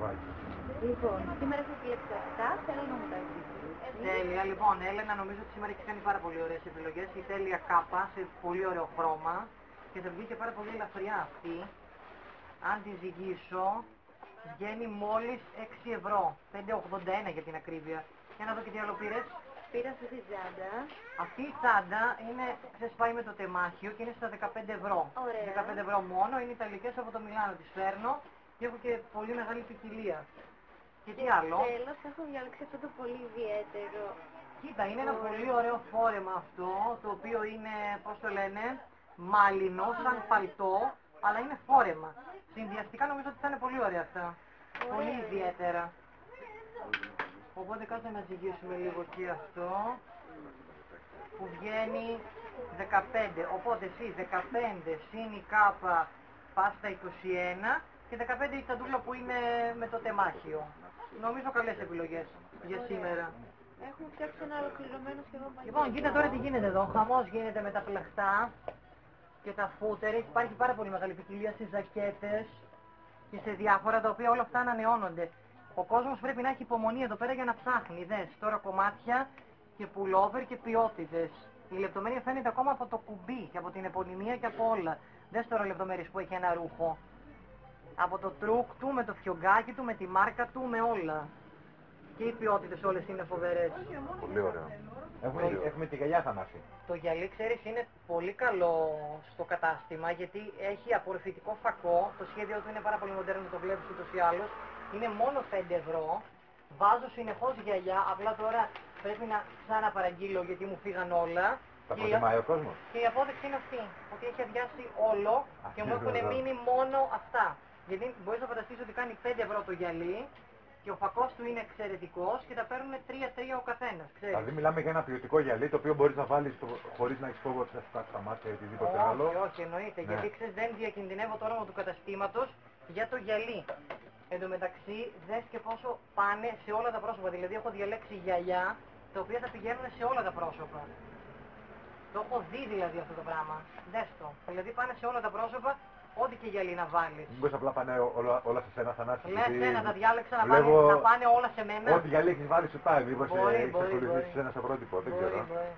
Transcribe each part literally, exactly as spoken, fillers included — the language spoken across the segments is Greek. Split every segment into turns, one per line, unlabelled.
λιβάκι.
Λοιπόν, σήμερα έχω επιλέξει αυτά, θέλω να μου τα δείξεις.
Τέλεια, λοιπόν, Έλενα, νομίζω ότι σήμερα έχει κάνει πάρα πολύ ωραίες επιλογές. Η τέλεια κάπα σε πολύ ωραίο χρώμα και θα βγει και πάρα πολύ ελαφριά αυτή. Αν τη ζυγίσω, βγαίνει μόλις έξι ευρώ, πέντε ογδόντα ένα για την ακρίβεια. Για να δω και τι άλλο πήρες.
Πήρα αυτή τη τσάντα.
Αυτή η τσάντα είναι, ξέρεις, πάει με το τεμάχιο και είναι στα δεκαπέντε ευρώ.
Ωραία.
δεκαπέντε ευρώ μόνο, είναι ιταλικές από το Μιλάνο, τις φέρνω και έχω και πολύ μεγάλη ποικιλία. Και τι άλλο.
Τέλος, έχω διαλέξει αυτό το πολύ ιδιαίτερο.
Κοίτα, είναι ένα πολύ ωραίο φόρεμα αυτό, το οποίο είναι, πώς το λένε, μάλινο, σαν παλτό, αλλά είναι φόρεμα. Συνδυαστικά νομίζω ότι θα είναι πολύ ωραία αυτά.
Ωραία.
Πολύ ιδιαίτερα. Οπότε κάτσε να ζυγίσουμε λίγο και αυτό, που βγαίνει δεκαπέντε. Οπότε εσύ δεκαπέντε συν η κάπα πας στα είκοσι ένα και δεκαπέντε η τσαντούλα που είναι με το τεμάχιο. Νομίζω καλές επιλογές για σήμερα.
Έχουμε φτιάξει ένα ολοκληρωμένο σχεδόν παγίδι.
Λοιπόν, κοίτα τώρα τι γίνεται εδώ. Χαμός γίνεται με τα φλεχτά και τα φούτερ. Υπάρχει πάρα πολύ μεγάλη ποικιλία στις ζακέτες και σε διάφορα, τα οποία όλα αυτά ανανεώνονται. Ο κόσμος πρέπει να έχει υπομονή εδώ πέρα για να ψάχνει. Δες τώρα κομμάτια και pullover και ποιότητες. Η λεπτομέρεια φαίνεται ακόμα από το κουμπί και από την επωνυμία και από όλα. Δες τώρα λεπτομέρειες που έχει ένα ρούχο. Από το τρουκ του, με το φιωγκάκι του, με τη μάρκα του, με όλα. Και οι ποιότητες όλες είναι φοβερές.
Πολύ ωραίο. Έχουμε,
Πολύ.
έχουμε τη γυαλιά, Θανάση.
Το γυαλί, ξέρεις, είναι πολύ καλό στο κατάστημα γιατί έχει απορροφητικό φακό. Το σχέδιο του είναι πάρα πολύ μοντέρνο, το βλέπεις ούτως ή άλλως. Είναι μόνο πέντε ευρώ. Βάζω συνεχώς γυαλιά, απλά τώρα πρέπει να ξαναπαραγγείλω γιατί μου φύγαν όλα.
Τα
Και
προτιμάει
η...
ο κόσμος.
και η απόδειξη είναι αυτή, ότι έχει αδειάσει όλο και μου έχουν
Ακριβώς.
μείνει μόνο αυτά. Γιατί μπορείς να φανταστείς ότι κάνει πέντε ευρώ το γυαλί και ο φακός του είναι εξαιρετικός και τα παίρνουν τρία τρία ο καθένας, ξέρεις.
Δηλαδή μιλάμε για ένα ποιοτικό γυαλί το οποίο μπορείς να βάλεις το... χωρίς να έχεις φόβο ότι θα σου κάτσει τα μάτια ή οτιδήποτε
όχι,
άλλο.
όχι, εννοείται.
Ναι.
Γιατί ξέρεις, δεν διακινδυνεύω το όνομα του καταστήματος για το γυαλί. Εν τω μεταξύ, δες και πόσο πάνε σε όλα τα πρόσωπα. Δηλαδή, έχω διαλέξει γυαλιά τα οποία θα πηγαίνουν σε όλα τα πρόσωπα. Το έχω δει δηλαδή αυτό το πράγμα. Δες το. Δηλαδή, πάνε σε όλα τα πρόσωπα, ό,τι και γυαλί να βάλεις.
Μήπως απλά πάνε όλα, όλα σε σένα, Θανάση.
Λες,
γιατί
ένα, τα διάλεξα να,
βλέπω
πάνε, να πάνε όλα σε μένα.
ό,τι γυαλί έχεις βάλει σου πάει. Μήπως
Μπορεί,
έχεις
μπορεί,
ακολουθήσει
μπορεί.
σε ένα σε πρότυπο, δεν
Μπορεί,
ξέρω.
μπορεί.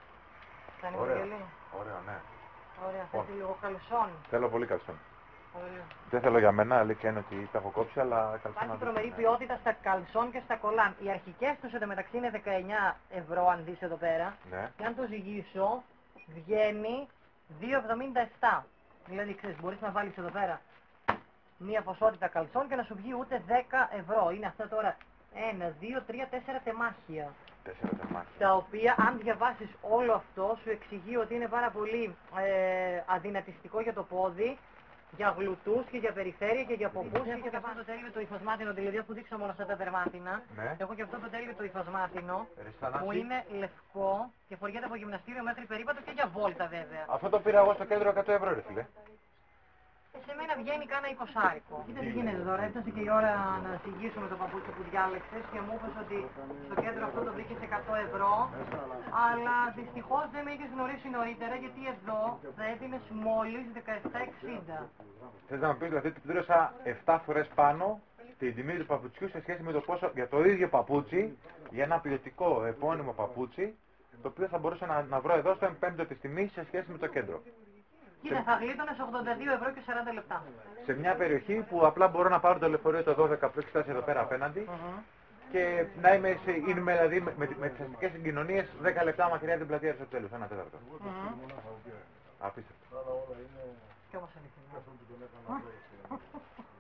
Κάνει το
Ωραίο.
γυαλί.
Ωραίο, ναι.
Ωραία,
Λοιπόν.
θες λίγο καλσόν.
Θέλω πολύ καλσόν.
Ωραία.
Δεν θέλω για μένα, αλήθεια είναι ότι τα έχω κόψει, αλλά καλσόν.
Υπάρχει τρομερή ποιότητα στα καλσόν και στα κολάν. Οι αρχικές τους εντωμεταξύ είναι δεκαεννιά ευρώ αν δεις εδώ πέρα.
Ναι.
Και αν το ζυγίσω βγαίνει δύο εβδομήντα επτά. Δηλαδή ξέρεις, μπορείς να βάλεις εδώ πέρα μία ποσότητα καλσόν και να σου βγει ούτε δέκα ευρώ. Είναι αυτά τώρα ένα, δύο, τρία, τέσσερα τεμάχια.
Τέσσερα τεμάχια.
Τα οποία αν διαβάσεις όλο αυτό σου εξηγεί ότι είναι πάρα πολύ ε, αδυνατιστικό για το πόδι, για γλουτούς και για περιφέρεια και για πομπούς. Έχω και αυτό το τέλειο το υφασμάτινο, δηλαδή αφού δείξαμε όλα αυτά τα δερμάτινα.
Ναι.
Έχω και αυτό το τέλειο το υφασμάτινο
Ρε Θανάση.
που είναι λευκό και φοριέται από γυμναστήριο μέχρι περίπατο και για βόλτα βέβαια.
Αυτό το πήρα εγώ στο κέντρο εκατό ευρώ, ρε φίλε.
Και σε μένα βγαίνει κάνα εικοσάρικο. Κοίτα τι γίνεται τώρα, έφτασε και η ώρα να ζυγίσουμε το παπούτσι που διάλεξες και μου είπες ότι στο κέντρο αυτό το βρήκες εκατό ευρώ, αλλά δυστυχώς δεν με είχες γνωρίσει νωρίτερα γιατί εδώ θα έδινες μόλις δεκαεπτά εξήντα.
Θες να μου πεις δηλαδή ότι πλήρωσα επτά φορές πάνω την τιμή του παπουτσιού σε σχέση με το πόσο για το ίδιο παπούτσι, για ένα ποιοτικό επώνυμο παπούτσι, το οποίο θα μπορούσα να, να βρω εδώ στο πέμπτο της τιμής σε σχέση με το κέντρο.
Κοίτα, θα γλίτωνες ογδόντα δύο ευρώ και σαράντα λεπτά.
Σε μια περιοχή που απλά μπορώ να πάρω το λεωφορείο το δώδεκα που έχει φτάσει εδώ πέρα απέναντι
Mm-hmm.
και να είμαι, σε, είμαι δηλαδή με, με, με τις αστικές συγκοινωνίες δέκα λεπτά μακριά από την πλατεία Αριστοτέλους, ένα τέταρτο.
Mm-hmm.
Απίστευτο.
Και όμως αληθινό.